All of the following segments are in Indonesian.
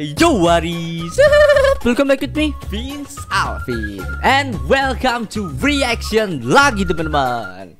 Yo, what is welcome back with me, Vince Alvin, and welcome to reaction lagi teman-teman.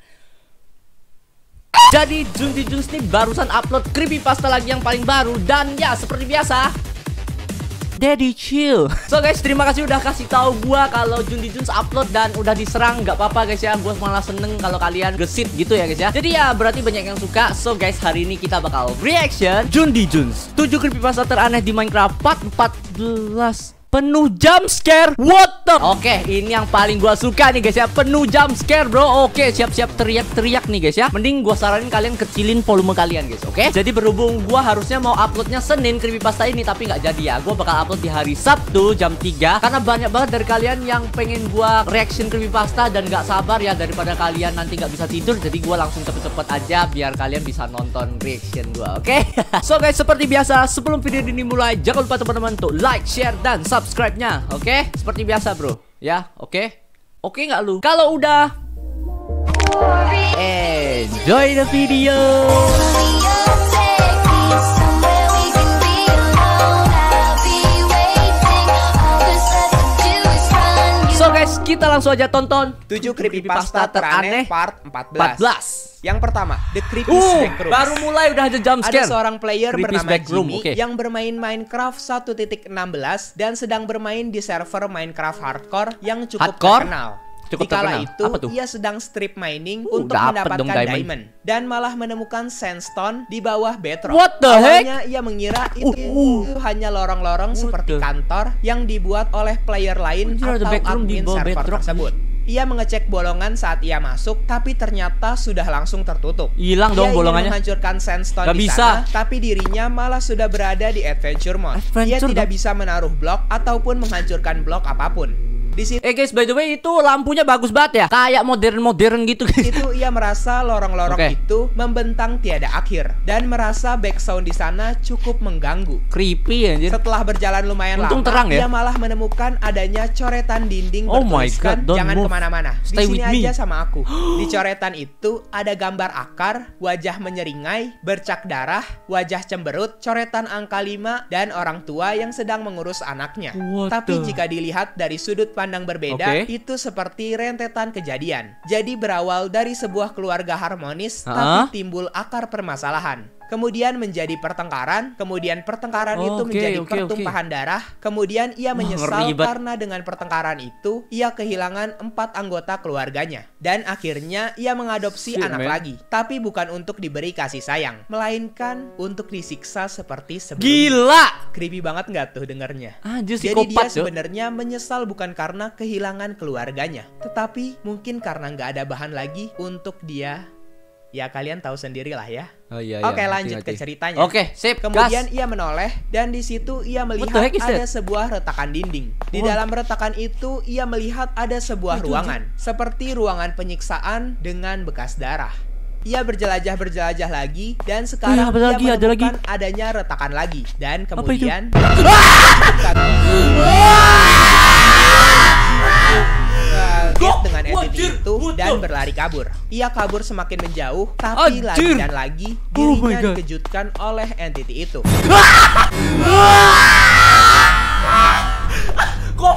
Jadi Junti Juns nih barusan upload creepypasta lagi yang paling baru. Dan ya seperti biasa, Daddy chill. So guys, terima kasih udah kasih tahu gua kalau Junti Juns upload dan udah diserang. Gak apa-apa guys ya, gua malah seneng kalau kalian gesit gitu ya guys ya. Jadi ya berarti banyak yang suka. So guys, hari ini kita bakal reaction Junti Juns 7 creepypasta teraneh di Minecraft Part 14. Penuh jump scare. What the? Oke, ini yang paling gua suka nih guys ya. Penuh jump scare bro. Oke, siap-siap teriak-teriak nih guys ya. Mending gua saranin kalian kecilin volume kalian guys. Oke. Jadi berhubung gua harusnya mau uploadnya Senin creepypasta ini, tapi nggak jadi ya. Gua bakal upload di hari Sabtu jam 3. Karena banyak banget dari kalian yang pengen gua reaction creepypasta dan nggak sabar ya, daripada kalian nanti nggak bisa tidur. Jadi gua langsung cepet-cepet aja biar kalian bisa nonton reaction gua. Oke. So guys, seperti biasa sebelum video ini mulai, jangan lupa teman-teman untuk like, share dan subscribe-nya, oke? Seperti biasa bro, ya, oke? Oke nggak lu? Kalau udah, enjoy the video. So guys, kita langsung aja tonton 7 creepypasta teraneh part 14. Yang pertama, The Creepiest Backroom. Baru mulai udah ada jump scare. Ada seorang player Creepiest bernama Backroom, Jimmy yang bermain Minecraft 1.16 dan sedang bermain di server Minecraft Hardcore yang cukup terkenal. Dikala itu, ia sedang strip mining untuk mendapatkan diamond dan malah menemukan sandstone di bawah bedrock. What the heck? Awalnya ia mengira itu hanya lorong-lorong seperti kantor yang dibuat oleh player lain atau admin server tersebut. Ia mengecek bolongan saat ia masuk, tapi ternyata sudah langsung tertutup. Hilang dong bolongannya. Ia ingin menghancurkan sandstone di sana, tapi dirinya malah sudah berada di adventure mode. Ia tidak bisa menaruh blok ataupun menghancurkan blok apapun. Di situ, guys, by the way, itu lampunya bagus banget ya, kayak modern-modern gitu guys. Itu ia merasa lorong-lorong itu membentang tiada akhir dan merasa background di sana cukup mengganggu. Creepy anjir. Setelah berjalan lumayan lama, terang, ya? Ia malah menemukan adanya coretan dinding bertuliskan jangan kemana-mana. Di sini aja sama aku. Di coretan itu ada gambar akar, wajah menyeringai, bercak darah, wajah cemberut, coretan angka 5 dan orang tua yang sedang mengurus anaknya. Tapi jika dilihat dari sudut pandang berbeda, itu seperti rentetan kejadian. Jadi berawal dari sebuah keluarga harmonis, tapi timbul akar permasalahan. Kemudian menjadi pertengkaran, kemudian pertengkaran itu menjadi pertumpahan darah. Kemudian ia menyesal karena dengan pertengkaran itu ia kehilangan 4 anggota keluarganya. Dan akhirnya ia mengadopsi anak lagi, tapi bukan untuk diberi kasih sayang, melainkan untuk disiksa seperti sebelumnya. Gila! Creepy banget nggak tuh dengernya? Jadi dia sebenarnya menyesal bukan karena kehilangan keluarganya, tetapi mungkin karena nggak ada bahan lagi untuk dia. Ya kalian tahu sendirilah ya. Oke, lanjut ke ceritanya. Oke, sip. Kemudian ia menoleh dan di situ ia melihat ada sebuah retakan dinding. Di dalam retakan itu ia melihat ada sebuah ruangan, seperti ruangan penyiksaan dengan bekas darah. Ia berjelajah lagi dan sekarang ia menemukan adanya retakan lagi dan kemudian dengan entity itu dan berlari kabur. Ia kabur semakin menjauh, tapi lagi dan lagi dirinya dikejutkan oleh entity itu. Kok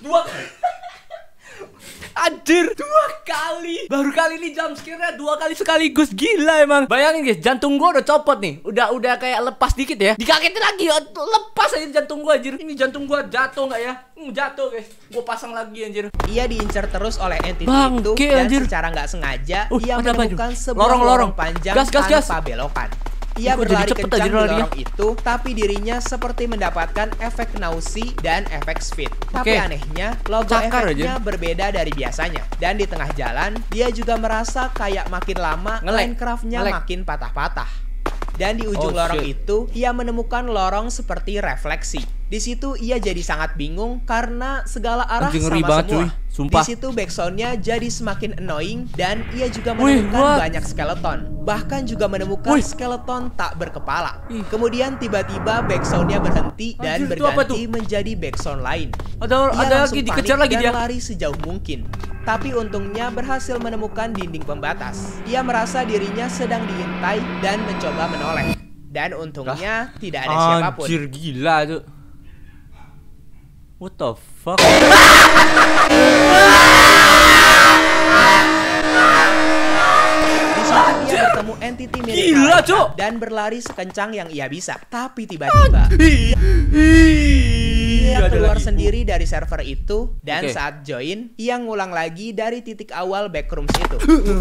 anjir, 2 kali. Baru kali ini jump scare-nya 2 kali sekaligus. Gila emang. Bayangin guys, jantung gua udah copot nih. Udah kayak lepas dikit ya. Dikagetin lagi, lepas aja jantung gua anjir. Ini jantung gua jatuh nggak ya? Jatuh guys. Gua pasang lagi anjir. Ia diincar terus oleh entity itu dan secara nggak sengaja ia menemukan sebuah lorong panjang tanpa belokan. Ia berlari kencang di lorong itu, tapi dirinya seperti mendapatkan efek nausea dan efek speed. Tapi anehnya, logo efeknya berbeda dari biasanya. Dan di tengah jalan, dia juga merasa kayak makin lama Minecraft-nya makin patah-patah. Dan di ujung lorong itu, ia menemukan lorong seperti refleksi. Di situ ia jadi sangat bingung karena segala arah sama semua. Di situ backsoundnya jadi semakin annoying dan ia juga menemukan banyak skeleton. Bahkan juga menemukan skeleton tak berkepala. Kemudian tiba-tiba backsoundnya berhenti dan berganti menjadi backsound lain. Ada lagi dikejar lagi dia. Lari sejauh mungkin. Tapi untungnya berhasil menemukan dinding pembatas. Ia merasa dirinya sedang diintai dan mencoba menoleh. Dan untungnya tidak ada siapapun. Anjir, gila tuh. What the fuck? Dia bertemu entity milik dan berlari sekencang yang ia bisa. Tapi tiba-tiba ia keluar sendiri dari server itu. Dan saat join, ia ngulang lagi dari titik awal backrooms itu.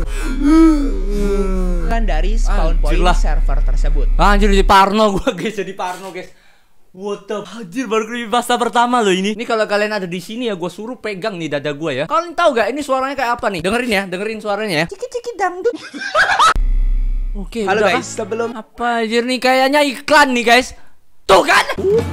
Bukan dari spawn point server tersebut. Anjir, jadi parno gue guys, jadi parno guys. What the anjir, baru creepypasta pertama loh ini. Ini kalau kalian ada di sini ya, gue suruh pegang nih dada gue ya. Kalian tahu gak ini suaranya kayak apa nih? Dengerin ya, dengerin suaranya ya. Ciki-ciki dangdut. Oke, halo guys, sebelum apa anjir nih, kayaknya iklan nih guys. Tuh kan?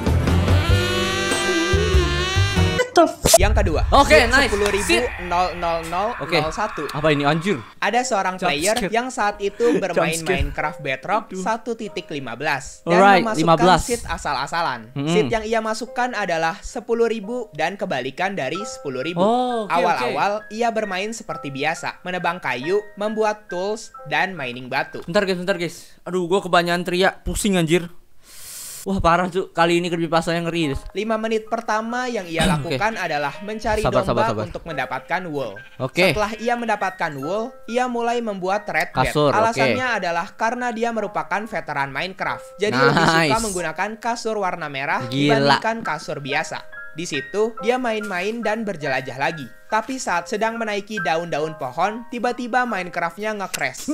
Yang kedua, nice. 10.000.000.01. Apa ini anjir? Ada seorang player yang saat itu bermain Minecraft Bedrock 1.15 dan memasukkan seed asal-asalan. Seed yang ia masukkan adalah 10.000 dan kebalikan dari 10.000. Awal-awal ia bermain seperti biasa, menebang kayu, membuat tools, dan mining batu. Bentar guys. Aduh, gua kebanyakan teriak, pusing anjir. Wah parah tuh, kali ini creepypastanya ngeri. 5 menit pertama yang ia lakukan adalah mencari domba untuk mendapatkan wool. Setelah ia mendapatkan wool, ia mulai membuat red bed. Alasannya adalah karena dia merupakan veteran Minecraft. Jadi lebih suka menggunakan kasur warna merah dibandingkan kasur biasa. Di situ dia main-main dan berjelajah lagi. Tapi saat sedang menaiki daun-daun pohon, tiba-tiba Minecraft-nya nge-crash.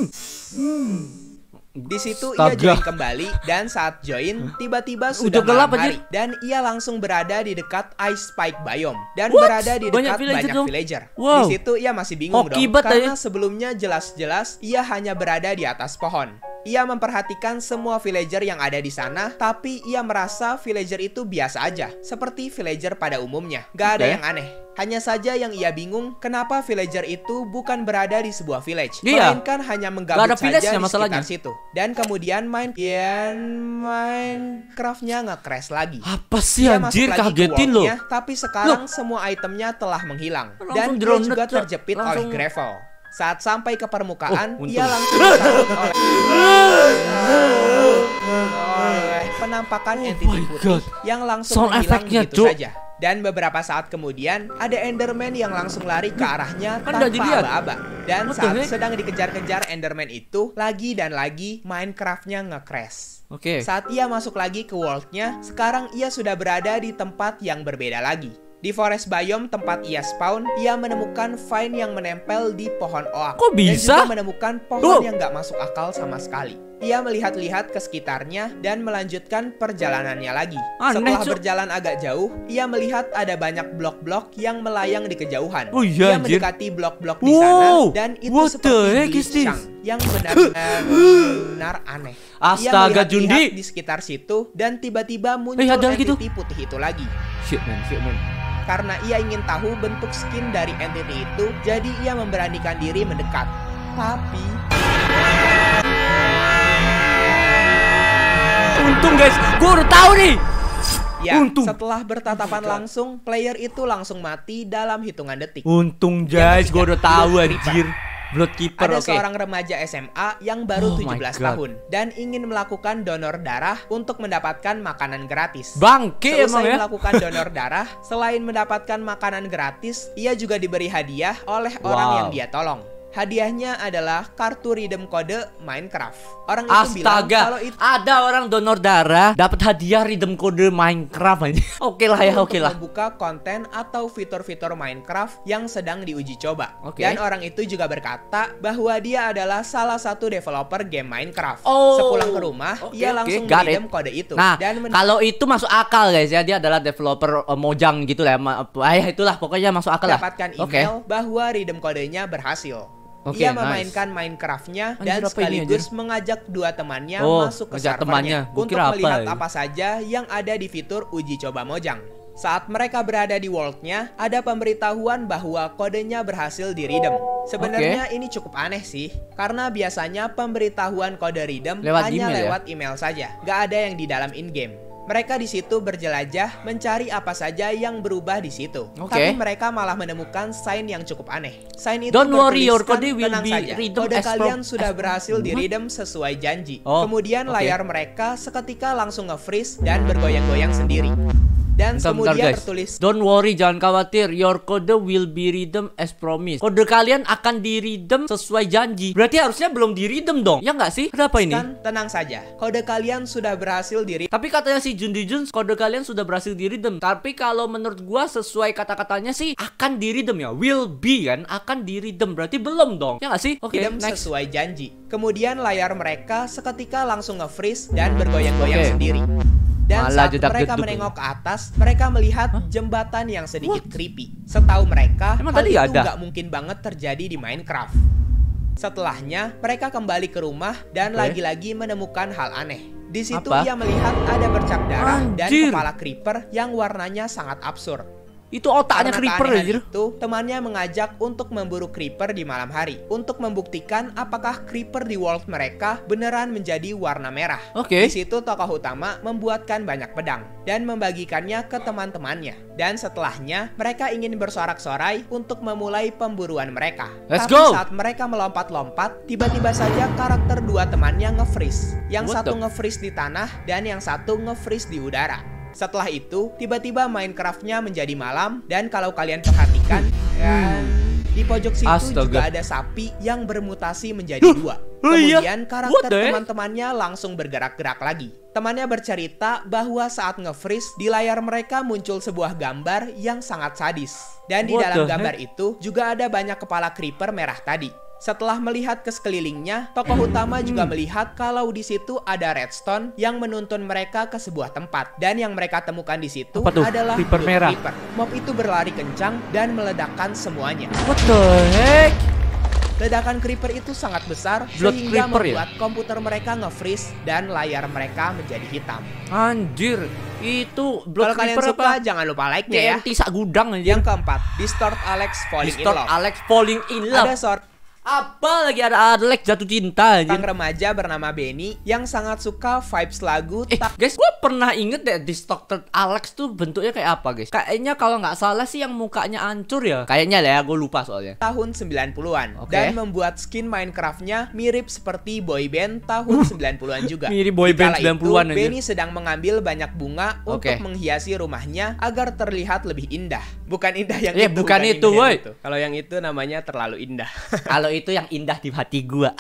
Di situ ia join kembali dan saat join tiba-tiba sudah malam hari dan ia langsung berada di dekat Ice Spike Biome dan berada di dekat banyak villager. Di situ ia masih bingung karena sebelumnya jelas-jelas ia hanya berada di atas pohon. Ia memperhatikan semua villager yang ada di sana, tapi ia merasa villager itu biasa aja, seperti villager pada umumnya. Gak ada yang aneh. Hanya saja yang ia bingung, kenapa villager itu bukan berada di sebuah village, melainkan hanya menggabut saja di sekitar situ. Dan kemudian Minecraft-nya nge-crash lagi. Apa sih anjir, kagetin loh. Tapi sekarang semua itemnya telah menghilang. Dan dia juga terjepit oleh gravel. Saat sampai ke permukaan, ia langsung disambut oleh penampakan entity putih yang langsung menghilang begitu saja. Dan beberapa saat kemudian, ada Enderman yang langsung lari ke arahnya tanpa aba-aba. Dan saat sedang dikejar-kejar Enderman itu, lagi dan lagi Minecraft-nya nge-crash. Saat ia masuk lagi ke world-nya, sekarang ia sudah berada di tempat yang berbeda lagi. Di forest biome tempat ia spawn, ia menemukan vine yang menempel di pohon oak. Kok bisa? Dan juga menemukan pohon yang gak masuk akal sama sekali. Ia melihat-lihat ke sekitarnya dan melanjutkan perjalanannya lagi. Setelah berjalan agak jauh, ia melihat ada banyak blok-blok yang melayang di kejauhan. Ia mendekati blok-blok di sana dan itu seperti glitchang yang benar-benar aneh. Astaga, ia melihat-lihat di sekitar situ dan tiba-tiba muncul entity putih itu lagi. Shit man. Karena ia ingin tahu bentuk skin dari entity itu, jadi ia memberanikan diri mendekat. Tapi untung guys, gue udah tahu nih. Ya, setelah bertatapan langsung, player itu langsung mati dalam hitungan detik. Untung guys, gue udah tahu anjir. Bloodkeeper. Ada seorang remaja SMA yang baru 17 tahun dan ingin melakukan donor darah untuk mendapatkan makanan gratis. Bangke emang ya. Melakukan donor darah, selain mendapatkan makanan gratis, ia juga diberi hadiah oleh orang yang dia tolong. Hadiahnya adalah kartu redeem kode Minecraft. Orang itu bilang kalau itu ada orang donor darah dapat hadiah redeem kode Minecraft. Oke lah. Membuka konten atau fitur-fitur Minecraft yang sedang diuji coba. Dan orang itu juga berkata bahwa dia adalah salah satu developer game Minecraft. Sepulang ke rumah, ia langsung redeem kode itu. Nah, kalau itu masuk akal guys ya, dia adalah developer Mojang gitu lah. Itulah pokoknya masuk akal lah. Dapatkan email bahwa redeem kodenya berhasil. Ia memainkan Minecraft-nya dan sekaligus mengajak dua temannya masuk ke servernya untuk melihat apa saja yang ada di fitur uji coba Mojang. Saat mereka berada di world-nya, ada pemberitahuan bahwa kodenya berhasil di-redeem. Sebenarnya ini cukup aneh sih, karena biasanya pemberitahuan kode redeem hanya lewat email saja, gak ada yang di dalam in-game. Mereka di situ berjelajah mencari apa saja yang berubah di situ. Tapi mereka malah menemukan sign yang cukup aneh. Sign itu bertuliskan, tenang saja, kode kalian sudah berhasil di-redeem sesuai janji. Kemudian layar mereka seketika langsung nge-freeze dan bergoyang-goyang sendiri. Dan kemudian tertulis, "Don't worry, jangan khawatir, your code will be redeemed as promised." Kode kalian akan di-redeem sesuai janji. Berarti harusnya belum di-redeem dong. Ya nggak sih? Ada apa ini? Tenang saja, kode kalian sudah berhasil di-redeem. Tapi katanya si Jun, kode kalian sudah berhasil di-redeem. Tapi kalau menurut gua sesuai kata-katanya sih akan di-redeem ya. Will be kan, akan di-redeem. Berarti belum dong. Ya nggak sih? Oke, next. Sesuai janji. Kemudian layar mereka seketika langsung nge-freeze dan bergoyang-goyang sendiri. Dan saat mereka menengok ke atas, mereka melihat jembatan yang sedikit creepy. Setahu mereka, hal itu nggak mungkin banget terjadi di Minecraft. Setelahnya, mereka kembali ke rumah dan lagi-lagi menemukan hal aneh. Di situ ia melihat ada bercak darah dan kepala creeper yang warnanya sangat absurd. Itu otaknya creeper anjir. Itu temannya mengajak untuk memburu creeper di malam hari untuk membuktikan apakah creeper di world mereka beneran menjadi warna merah. Di situ tokoh utama membuatkan banyak pedang dan membagikannya ke teman-temannya. Dan setelahnya mereka ingin bersorak-sorai untuk memulai pemburuan mereka. Tapi saat mereka melompat-lompat, tiba-tiba saja karakter dua temannya nge-freeze. Yang satu nge-freeze di tanah dan yang satu nge-freeze di udara. Setelah itu, tiba-tiba Minecraft-nya menjadi malam. Dan kalau kalian perhatikan, di pojok situ juga ada sapi yang bermutasi menjadi dua. Kemudian karakter teman-temannya langsung bergerak-gerak lagi. Temannya bercerita bahwa saat nge-freeze, di layar mereka muncul sebuah gambar yang sangat sadis. Dan di dalam gambar itu juga ada banyak kepala creeper merah tadi. Setelah melihat ke sekelilingnya, tokoh utama juga melihat kalau di situ ada redstone yang menuntun mereka ke sebuah tempat. Dan yang mereka temukan di situ adalah creeper merah. Mob itu berlari kencang dan meledakkan semuanya. What the heck? Ledakan creeper itu sangat besar sehingga membuat komputer mereka nge-freeze dan layar mereka menjadi hitam. Anjir, itu blood creeper. Kalau kalian suka, jangan lupa like-nya ya. TNT sak gudang aja. Yang keempat, Distort Alex Falling in Love. Ada apa lagi ada Alex jatuh cinta aja. Sang remaja bernama Benny yang sangat suka vibes lagu. Guys, gue pernah inget deh Distorted Alex tuh bentuknya kayak apa guys. Kayaknya kalau nggak salah sih yang mukanya hancur ya. Kayaknya lah ya, gue lupa soalnya. Tahun 90-an dan membuat skin Minecraft-nya mirip seperti boyband tahun 90-an juga. Mirip boyband 90-an aja. Benny sedang mengambil banyak bunga untuk menghiasi rumahnya agar terlihat lebih indah. Bukan indah yang itu. Bukan itu, woi. Kalau yang itu namanya terlalu indah. Kalau itu yang indah di hati gua.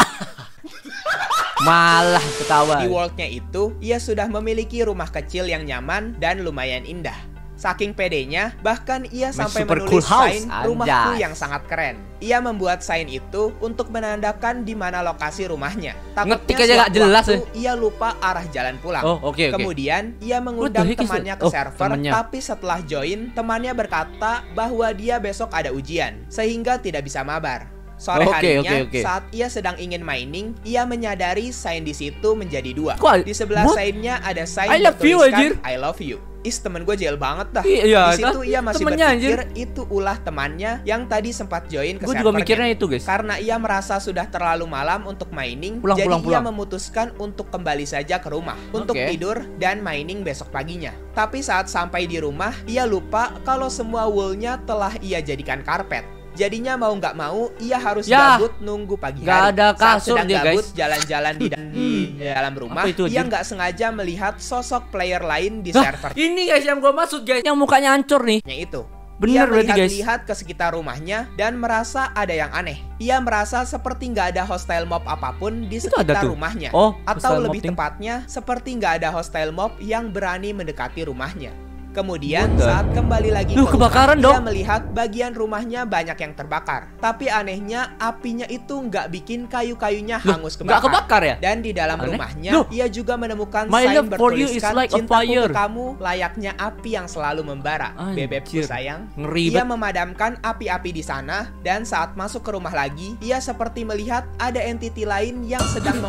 Malah ketawa. Di worldnya itu, ia sudah memiliki rumah kecil yang nyaman dan lumayan indah. Saking pedenya, bahkan ia sampai menulis sign rumahku yang sangat keren. Ia membuat sign itu untuk menandakan di mana lokasi rumahnya. Ngetik aja gak jelas ya. Ia lupa arah jalan pulang. Kemudian ia mengundang temannya ke server. Tapi setelah join, temannya berkata bahwa dia besok ada ujian, sehingga tidak bisa mabar. Sore harinya, saat ia sedang ingin mining, ia menyadari sign di situ menjadi dua. Di sebelah sign-nya ada sign bertuliskan I love you. Temen gue jail banget dah. Di situ ia masih berpikir itu ulah temannya yang tadi sempat join ke servernya. Gue juga mikirnya itu guys. Karena ia merasa sudah terlalu malam untuk mining, jadi ia memutuskan untuk kembali saja ke rumah untuk tidur dan mining besok paginya. Tapi saat sampai di rumah, ia lupa kalau semua wool-nya telah ia jadikan karpet. Jadinya mau nggak mau, ia harus gabut nunggu pagi hari. Gak ada kasur dia guys. Jalan-jalan di dalam rumah, ia nggak sengaja melihat sosok player lain di server. Ini guys yang gue maksud guys, yang mukanya hancur nih. Yang itu. Bener berarti guys. Ia melihat ke sekitar rumahnya dan merasa ada yang aneh. Ia merasa seperti nggak ada hostile mob apapun di sekitar rumahnya. Atau lebih tepatnya, seperti nggak ada hostile mob yang berani mendekati rumahnya. Kemudian saat kembali lagi ke rumah, ia melihat bagian rumahnya banyak yang terbakar. Tapi anehnya apinya itu nggak bikin kayu-kayunya hangus kebakar. Nggak kebakar ya? Dan di dalam rumahnya ia juga menemukan sign bertuliskan cintaku ke kamu layaknya api yang selalu membara. Bebekku sayang. Ia memadamkan api-api di sana dan saat masuk ke rumah lagi, ia seperti melihat ada entity lain yang sedang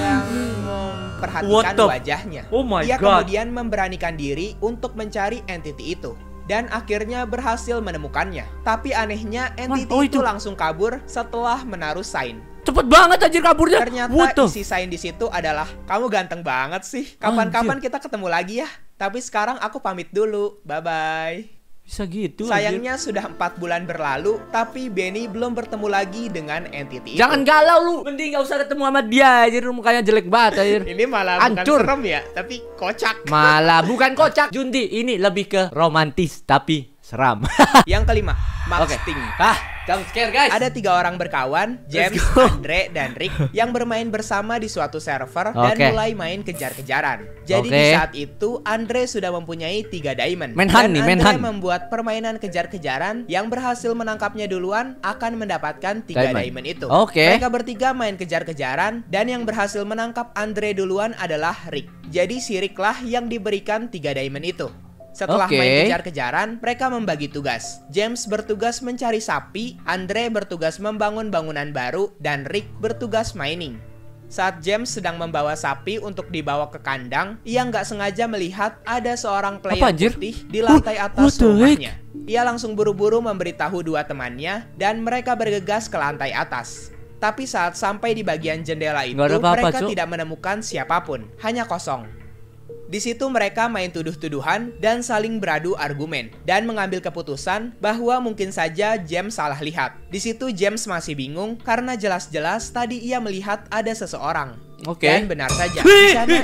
memperhatikan wajahnya. Ia kemudian memberanikan diri untuk mencari entity itu dan akhirnya berhasil menemukannya. Tapi anehnya entity itu langsung kabur setelah menaruh sign. Cepet banget anjir kaburnya. Ternyata isi sign di situ adalah kamu ganteng banget sih. Kapan-kapan kita ketemu lagi ya. Tapi sekarang aku pamit dulu. Bye bye. Bisa gitu. Sayangnya sudah 4 bulan berlalu, tapi Benny belum bertemu lagi dengan entity itu. Jangan galau lu, mending gak usah ketemu sama dia anjir, mukanya jelek banget anjir. Ini malah bukan serem ya, tapi kocak. Malah bukan kocak, Jundi, ini lebih ke romantis tapi seram. Yang kelima, Max Sting. Jump scare guys. Ada 3 orang berkawan, James, Andre, dan Rick, yang bermain bersama di suatu server dan mulai main kejar-kejaran. Jadi di saat itu Andre sudah mempunyai 3 diamond. Andre membuat permainan kejar-kejaran yang berhasil menangkapnya duluan akan mendapatkan 3 diamond itu. Mereka bertiga main kejar-kejaran dan yang berhasil menangkap Andre duluan adalah Rick. Jadi si Rick lah yang diberikan 3 diamond itu. Setelah main kejar-kejaran, mereka membagi tugas. James bertugas mencari sapi, Andre bertugas membangun bangunan baru, dan Rick bertugas mining. Saat James sedang membawa sapi untuk dibawa ke kandang, ia nggak sengaja melihat ada seorang player putih di lantai atas rumahnya. Ia langsung buru-buru memberitahu 2 temannya, dan mereka bergegas ke lantai atas. Tapi saat sampai di bagian jendela itu, mereka tidak menemukan siapapun, hanya kosong. Di situ mereka main tuduh-tuduhan dan saling beradu argumen dan mengambil keputusan bahwa mungkin saja James salah lihat. Di situ James masih bingung karena jelas-jelas tadi ia melihat ada seseorang. Dan benar saja, di sana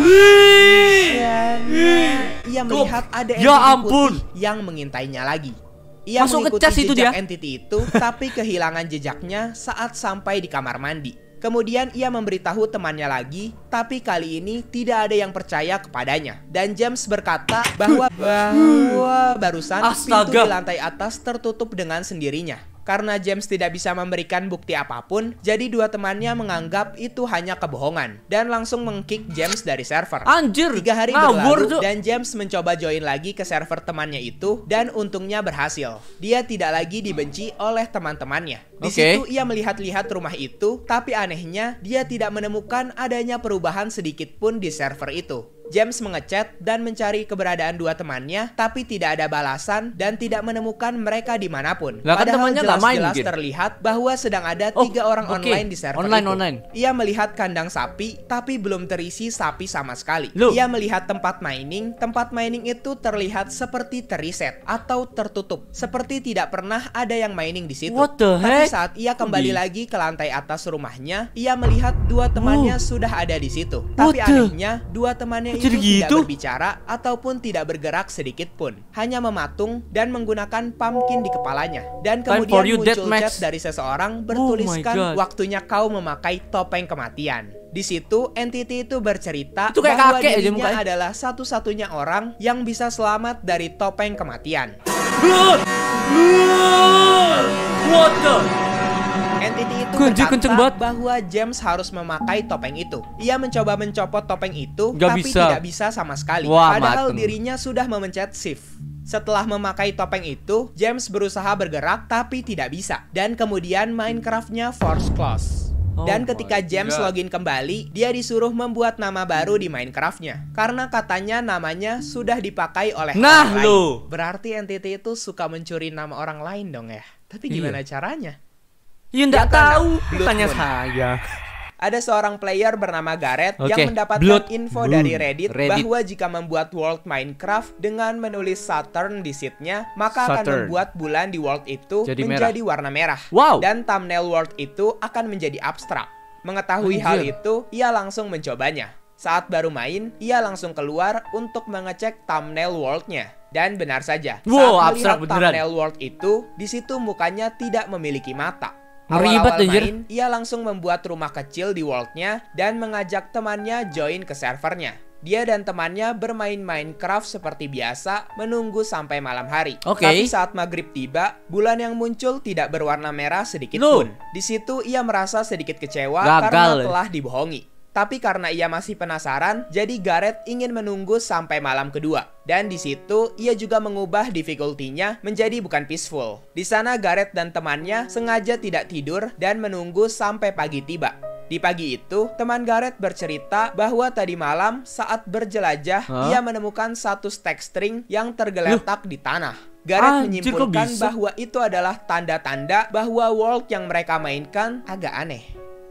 ia melihat ada entity putih yang mengintainya lagi. Ia mengikuti jejak entity itu, tapi kehilangan jejaknya saat sampai di kamar mandi. Kemudian ia memberitahu temannya lagi, tapi kali ini tidak ada yang percaya kepadanya. Dan James berkata bahwa barusan pintu di lantai atas tertutup dengan sendirinya. Karena James tidak bisa memberikan bukti apapun, jadi 2 temannya menganggap itu hanya kebohongan dan langsung meng-kick James dari server. 3 hari berlalu dan James mencoba join lagi ke server temannya itu dan untungnya berhasil. Dia tidak lagi dibenci oleh teman-temannya. Di situ ia melihat-lihat rumah itu, tapi anehnya dia tidak menemukan adanya perubahan sedikit pun di server itu. James mengechat dan mencari keberadaan 2 temannya, tapi tidak ada balasan dan tidak menemukan mereka dimanapun. Padahal jelas-jelas terlihat bahwa sedang ada 3 orang online di server itu. Ia melihat kandang sapi, tapi belum terisi sapi sama sekali. Ia melihat tempat mining itu terlihat seperti teriset atau tertutup, seperti tidak pernah ada yang mining di situ. Tapi saat ia kembali lagi ke lantai atas rumahnya, ia melihat 2 temannya sudah ada di situ. Tapi anehnya 2 temannya itu tidak berbicara ataupun tidak bergerak sedikit pun, hanya mematung dan menggunakan pumpkin di kepalanya. Dan kemudian muncul chat dari seseorang bertuliskan waktunya kau memakai topeng kematian. Di situ entity itu bercerita bahwa dirinya adalah satu-satunya orang yang bisa selamat dari topeng kematian. What the? Entity itu berkata bahwa James harus memakai topeng itu. Ia mencoba mencopot topeng itu, tapi tidak bisa sama sekali. Padahal dirinya sudah memencet shift. Setelah memakai topeng itu, James berusaha bergerak tapi tidak bisa. Dan kemudian Minecraft-nya force close. Dan ketika James login kembali, dia disuruh membuat nama baru di Minecraft-nya. Karena katanya namanya sudah dipakai oleh orang lain. Berarti entity itu suka mencuri nama orang lain dong ya. Tapi gimana caranya? Ya nggak tahu, tanya saya. Ada seorang player bernama Gareth yang mendapatkan info dari Reddit bahwa jika membuat world Minecraft dengan menulis Saturn di seed-nya, maka akan membuat bulan di world itu menjadi warna merah. Dan thumbnail world itu akan menjadi abstrak. Mengetahui hal itu, ia langsung mencobanya. Saat baru main, ia langsung keluar untuk mengecek thumbnail world-nya. Dan benar saja, saat melihat thumbnail world itu, di situ mukanya tidak memiliki mata. Awal-awal main, ia langsung membuat rumah kecil di world-nya dan mengajak temannya join ke servernya. Dia dan temannya bermain Minecraft seperti biasa, menunggu sampai malam hari. Tapi saat maghrib tiba, bulan yang muncul tidak berwarna merah sedikit pun. Di situ ia merasa sedikit kecewa karena telah dibohongi. Tapi karena ia masih penasaran, jadi Gareth ingin menunggu sampai malam kedua. Dan di situ ia juga mengubah difficulty-nya menjadi bukan peaceful. Di sana Gareth dan temannya sengaja tidak tidur dan menunggu sampai pagi tiba. Di pagi itu, teman Gareth bercerita bahwa tadi malam saat berjelajah, ia menemukan satu stack string yang tergeletak di tanah. Gareth menyimpulkan bahwa itu adalah tanda-tanda bahwa world yang mereka mainkan agak aneh.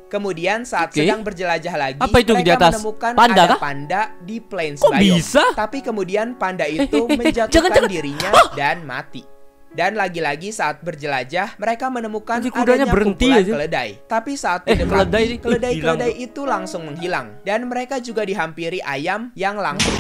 Kemudian saat sedang berjelajah lagi, apa itu di atas? Menemukan Panda ada kah? panda di Plains Kok Biome. bisa? Tapi kemudian panda itu menjatuhkan dirinya dan mati. Dan lagi-lagi saat berjelajah, mereka menemukan adanya kumpulan keledai. Tapi saat mendekati, keledai itu langsung menghilang. Dan mereka juga dihampiri ayam yang langsung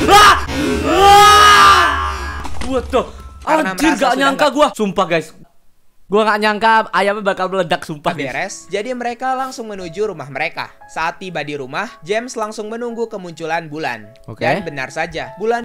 Waduh, anjir, gak nyangka gua. Sumpah guys, gua gak nyangka ayamnya bakal meledak, sumpah beres. Jadi mereka langsung menuju rumah mereka. Saat tiba di rumah, James langsung menunggu kemunculan bulan. Dan benar saja, bulan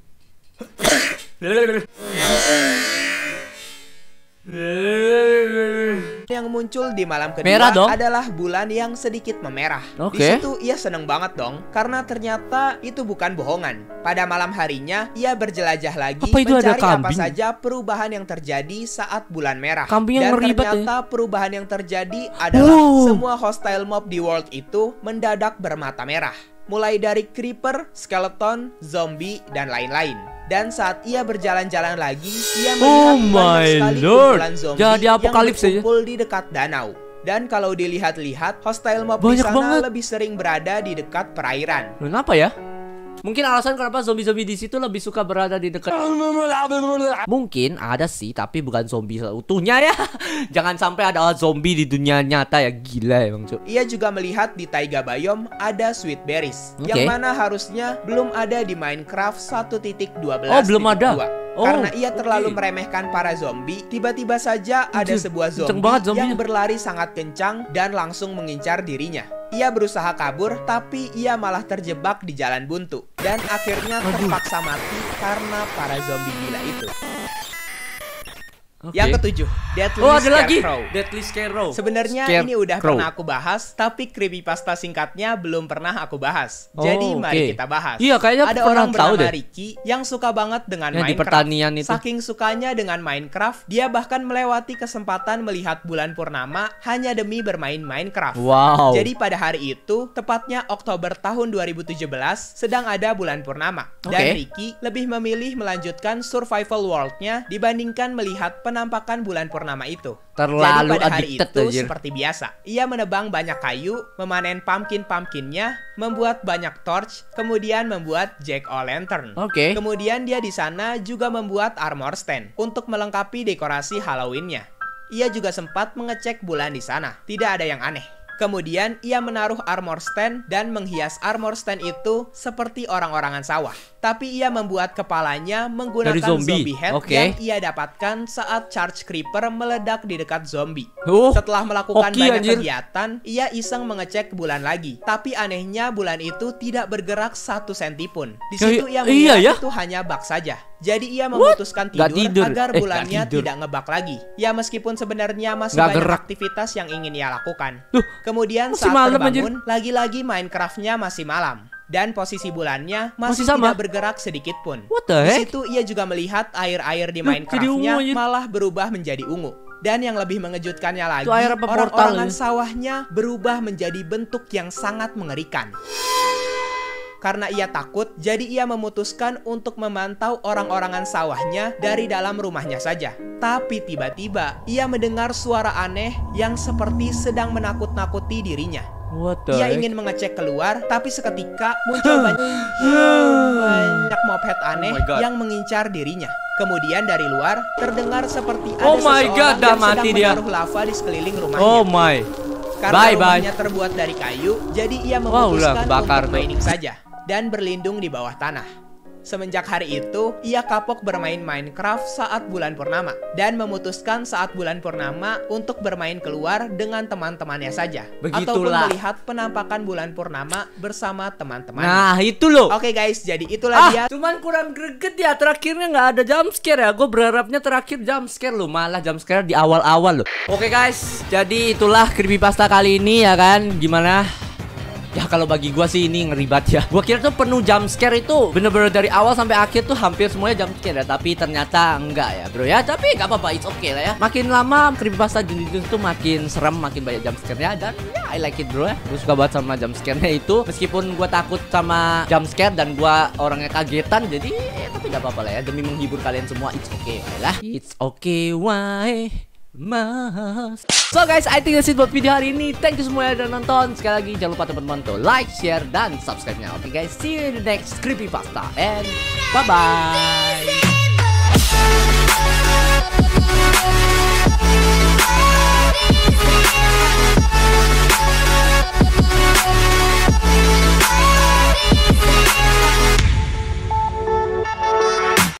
yang muncul di malam kedua adalah bulan yang sedikit memerah. Di situ ia seneng banget dong, karena ternyata itu bukan bohongan. Pada malam harinya, ia berjelajah lagi mencari apa saja perubahan yang terjadi saat bulan merah. Dan ternyata perubahan yang terjadi adalah semua hostile mob di world itu mendadak bermata merah. Mulai dari creeper, skeleton, zombie, dan lain-lain. Dan saat ia berjalan-jalan lagi, ia melihat banyak sekali kumpulan zombie yang berkumpul di dekat danau. Dan kalau dilihat-lihat, hostile mob di sana lebih sering berada di dekat perairan. Kenapa ya? Mungkin alasan kenapa zombie-zombie di situ lebih suka berada di dekat. Mungkin ada sih, tapi bukan zombie seutuhnya ya. Jangan sampai ada zombie di dunia nyata ya, gila emang cuy. Ia juga melihat di Taiga Biome ada sweet berries, yang mana harusnya belum ada di Minecraft 1.12. Oh, belum ada. Karena ia terlalu meremehkan para zombie, tiba-tiba saja ada sebuah zombie yang berlari sangat kencang dan langsung mengincar dirinya. Ia berusaha kabur, tapi ia malah terjebak di jalan buntu. Dan akhirnya terpaksa mati karena para zombie gila itu. Yang ketujuh, Deathly Scarecrow. Sebenarnya ini udah pernah aku bahas, tapi creepypasta singkatnya belum pernah aku bahas. Jadi mari kita bahas. Iya, kayaknya ada orang bernama Ricky yang suka banget dengan Minecraft. Di pertanian itu. Saking sukanya dengan Minecraft, dia bahkan melewati kesempatan melihat bulan purnama hanya demi bermain Minecraft. Wow. Jadi pada hari itu, tepatnya Oktober tahun 2017, sedang ada bulan purnama. Dan Ricky lebih memilih melanjutkan survival world-nya dibandingkan melihat penampakan bulan purnama itu. Terlalu jadi pada hari itu seperti biasa, ia menebang banyak kayu, memanen pumpkin-pumpkinnya, membuat banyak torch, kemudian membuat jack-o'-lantern. Kemudian dia di sana juga membuat armor stand untuk melengkapi dekorasi Halloween-nya. Ia juga sempat mengecek bulan di sana. Tidak ada yang aneh. Kemudian ia menaruh armor stand dan menghias armor stand itu seperti orang-orangan sawah. Tapi ia membuat kepalanya menggunakan zombie head yang ia dapatkan saat charge creeper meledak di dekat zombie. Setelah melakukan banyak kegiatan, ia iseng mengecek bulan lagi. Tapi anehnya bulan itu tidak bergerak 1 senti pun. Di situ ia mengira itu hanya bug saja. Jadi ia memutuskan tidur agar bulannya tidak ngebug lagi. Ya meskipun sebenarnya masih banyak aktivitas yang ingin ia lakukan. Kemudian saat terbangun, lagi-lagi Minecraft-nya masih malam. Dan posisi bulannya masih tidak bergerak sedikit pun. Di situ ia juga melihat air-air di Minecraft-nya malah berubah menjadi ungu. Dan yang lebih mengejutkannya lagi, orang-orangan sawahnya berubah menjadi bentuk yang sangat mengerikan. Karena ia takut, jadi ia memutuskan untuk memantau orang-orangan sawahnya dari dalam rumahnya saja. Tapi tiba-tiba, ia mendengar suara aneh yang seperti sedang menakut-nakuti dirinya. Ia ingin mengecek keluar, tapi seketika muncul banyak mobhead aneh yang mengincar dirinya. Kemudian dari luar, terdengar seperti ada seseorang yang sedang menaruh lava di sekeliling rumahnya. Karena rumahnya terbuat dari kayu, jadi ia memutuskan untuk mining saja dan berlindung di bawah tanah. Semenjak hari itu, ia kapok bermain Minecraft saat bulan purnama dan memutuskan saat bulan purnama untuk bermain keluar dengan teman-temannya saja. Ataupun melihat penampakan bulan purnama bersama teman-temannya. Nah, itu loh. Oke guys, jadi itulah dia. Cuman kurang greget ya, terakhirnya nggak ada jumpscare ya. Gue berharapnya terakhir jumpscare loh, malah jumpscare di awal-awal loh. Oke guys, jadi itulah creepypasta kali ini ya kan. Gimana? Ya kalau bagi gua sih ini ngeri banget ya. Gua kira tuh penuh jumpscare itu bener-bener dari awal sampai akhir tuh hampir semuanya jumpscare ya. Tapi ternyata enggak ya bro ya. Tapi gak apa-apa, it's okay lah ya. Makin lama creepypasta Jundy Jones tuh makin serem, makin banyak jumpscare-nya. Dan ya I like it bro ya. Gua suka banget sama jumpscare-nya itu. Meskipun gua takut sama jumpscare dan gua orangnya kagetan. Jadi tapi gak apa-apa lah ya. Demi menghibur kalian semua, it's okay lah. It's okay, why? Mas. So guys, I think that's it buat video hari ini. Thank you semua yang udah nonton. Sekali lagi jangan lupa teman-teman tuh like, share, dan subscribe-nya. Oke guys, see you in the next creepypasta and bye-bye.